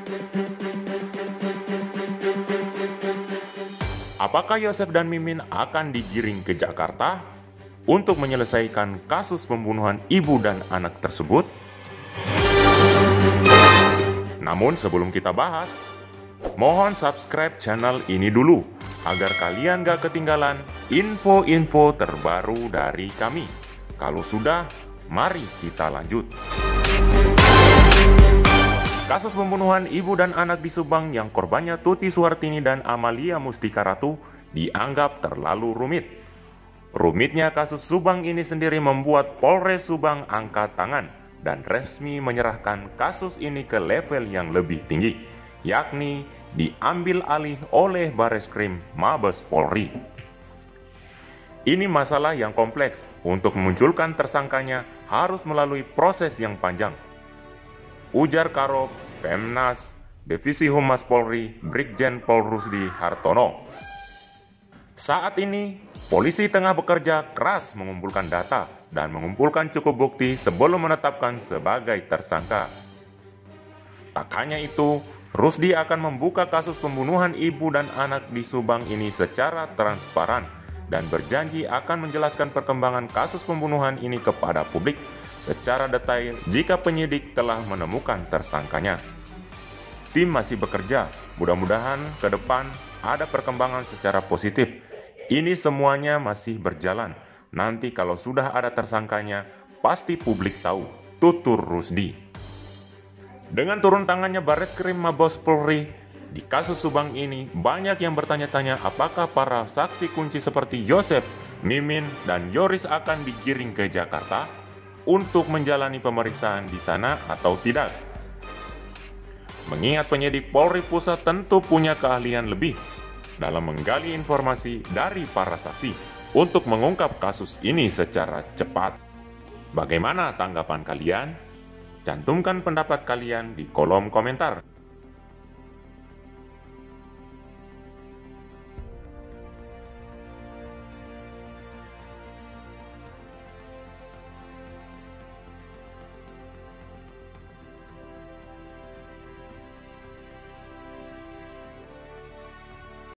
Apakah Yosef dan Mimin akan digiring ke Jakarta untuk menyelesaikan kasus pembunuhan ibu dan anak tersebut? Namun sebelum kita bahas, mohon subscribe channel ini dulu agar kalian gak ketinggalan info-info terbaru dari kami. Kalau sudah, mari kita lanjut. Kasus pembunuhan ibu dan anak di Subang yang korbannya Tuti Suhartini dan Amalia Mustika Ratu dianggap terlalu rumit. Rumitnya kasus Subang ini sendiri membuat Polres Subang angkat tangan dan resmi menyerahkan kasus ini ke level yang lebih tinggi, yakni diambil alih oleh Bareskrim Mabes Polri. Ini masalah yang kompleks. Untuk memunculkan tersangkanya harus melalui proses yang panjang. Ujar Karo Pemnas Divisi Humas Polri Brigjen Pol Rusdi Hartono. Saat ini, polisi tengah bekerja keras mengumpulkan data dan mengumpulkan cukup bukti sebelum menetapkan sebagai tersangka. Tak hanya itu, Rusdi akan membuka kasus pembunuhan ibu dan anak di Subang ini secara transparan dan berjanji akan menjelaskan perkembangan kasus pembunuhan ini kepada publik secara detail jika penyidik telah menemukan tersangkanya. Tim masih bekerja, mudah-mudahan ke depan ada perkembangan secara positif. Ini semuanya masih berjalan. Nanti kalau sudah ada tersangkanya, pasti publik tahu, tutur Rusdi. Dengan turun tangannya Bareskrim Mabes Polri di kasus Subang ini, banyak yang bertanya-tanya apakah para saksi kunci seperti Yosef, Mimin, dan Yoris akan digiring ke Jakarta untuk menjalani pemeriksaan di sana atau tidak. Mengingat penyidik Polri Pusat tentu punya keahlian lebih dalam menggali informasi dari para saksi untuk mengungkap kasus ini secara cepat. Bagaimana tanggapan kalian? Cantumkan pendapat kalian di kolom komentar.